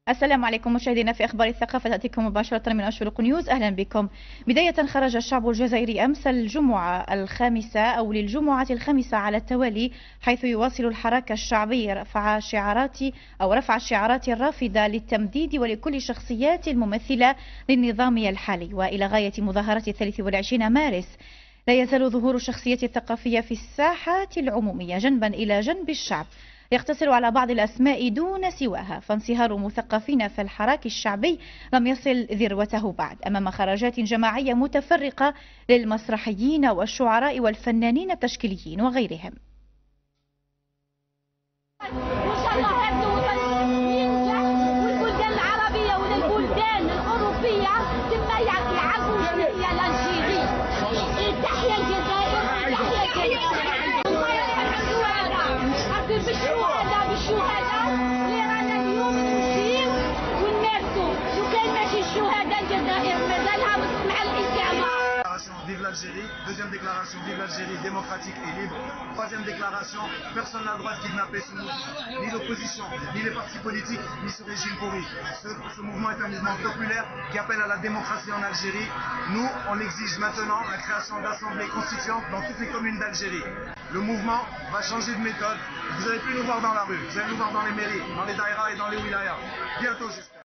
السلام عليكم مشاهدينا في أخبار الثقافة، تأتيكم مباشرة من الشروق نيوز. أهلا بكم. بداية، خرج الشعب الجزائري أمس للجمعة الخامسة على التوالي، حيث يواصل الحراك الشعبي رفع الشعارات الرافضة للتمديد ولكل الشخصيات الممثلة للنظام الحالي. وإلى غاية مظاهرة 23 مارس لا يزال ظهور الشخصيات الثقافية في الساحات العمومية جنبا إلى جنب الشعب، يقتصر على بعض الأسماء دون سواها، فانصهار مثقفين في الحراك الشعبي لم يصل ذروته بعد، أمام خرجات جماعية متفرقة للمسرحيين والشعراء والفنانين التشكيليين وغيرهم. Vive l'Algérie. Deuxième déclaration, vive l'Algérie démocratique et libre. Troisième déclaration, personne n'a le droit de kidnapper ce mouvement. Ni l'opposition, ni les partis politiques, ni ce régime pourri. Ce mouvement est un mouvement populaire qui appelle à la démocratie en Algérie. Nous, on exige maintenant la création d'assemblées constituantes dans toutes les communes d'Algérie. Le mouvement va changer de méthode. Vous n'allez plus nous voir dans la rue, vous allez nous voir dans les mairies, dans les daïras et dans les wilayas. Bientôt, j'espère.